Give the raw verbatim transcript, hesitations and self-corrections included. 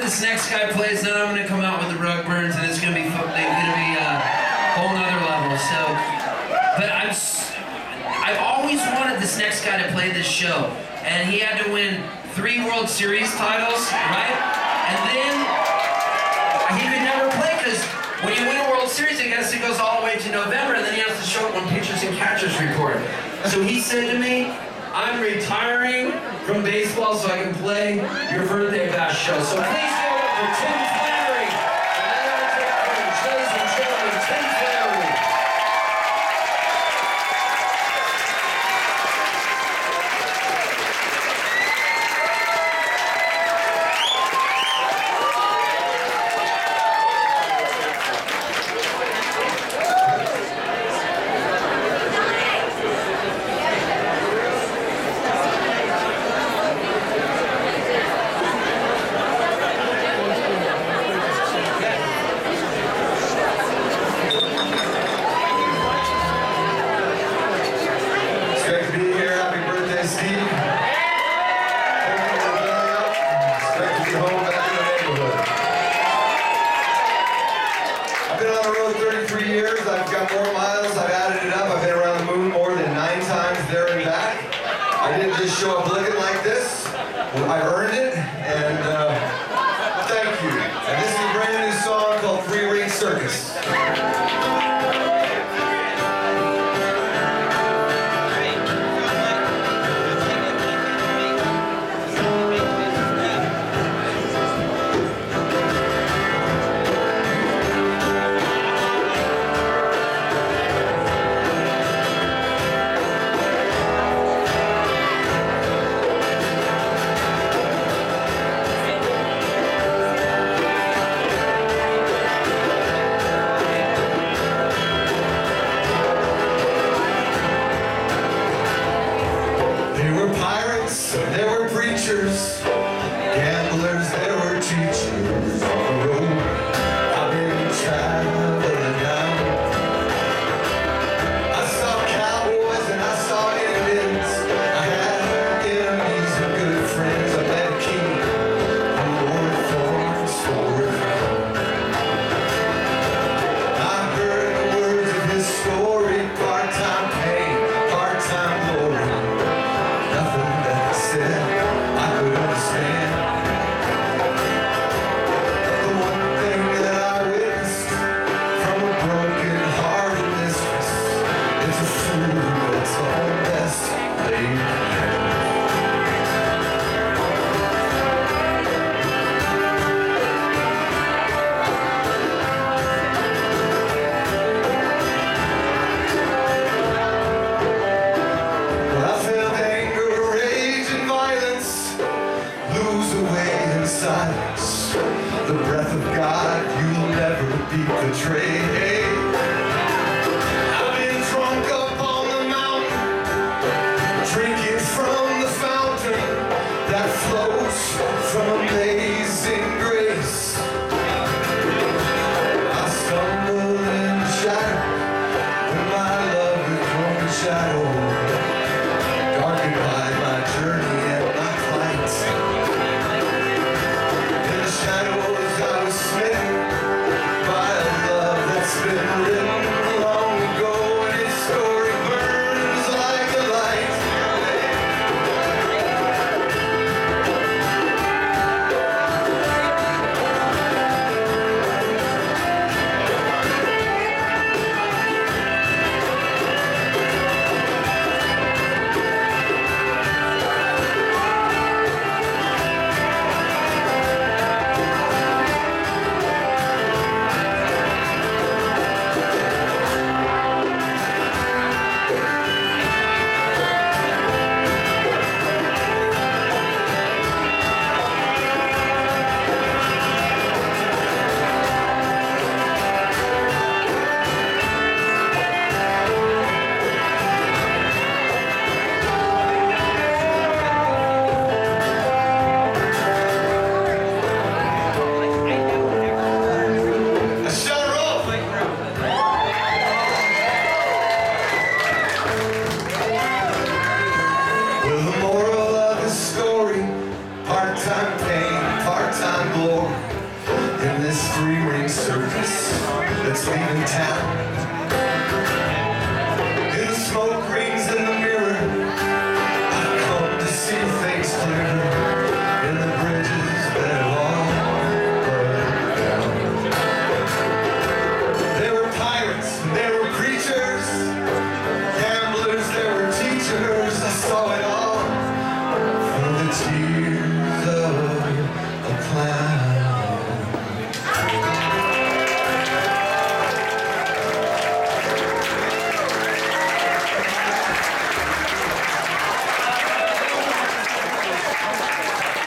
this next guy plays, then I'm gonna come out with the rug burns, and it's gonna be gonna be a whole nother level. So, but I'm I've always wanted this next guy to play this show, and he had to win three World Series titles, right? And then he could never play because when you win a World Series, I guess it goes all the way to November, and then he has to show up on pitchers and catchers report. So he said to me, I'm retiring from baseball so I can play your birthday bash show. So please give it up for Tim Flannery. Ladies and gentlemen, Tim Flannery. Show up looking like this. I earned it, and uh, thank you. And this is a brand new song called Free Range Circus. Gamblers, there were teachers on the road. I've been traveling down. I saw cowboys and I saw Indians. I had enemies and good friends. I met a king who wore thorns for a crown. I heard the words of his story: part-time pain, part-time glory. Nothing that he said I could understand. The one thing that I witnessed from a broken-hearted mistress is a fool who looks all best laid bare. Well, I felt anger, rage, and violence lose away in silence. The breath of God, you'll never be betrayed. I've been drunk up on the mountain, drinking from the fountain that flows from amazing grace. I stumbled in the shadow when my love became a shadow, darkened by my journey and my flight. In the shadows I was smitten by a love that's this three-ring circus that's leaving town.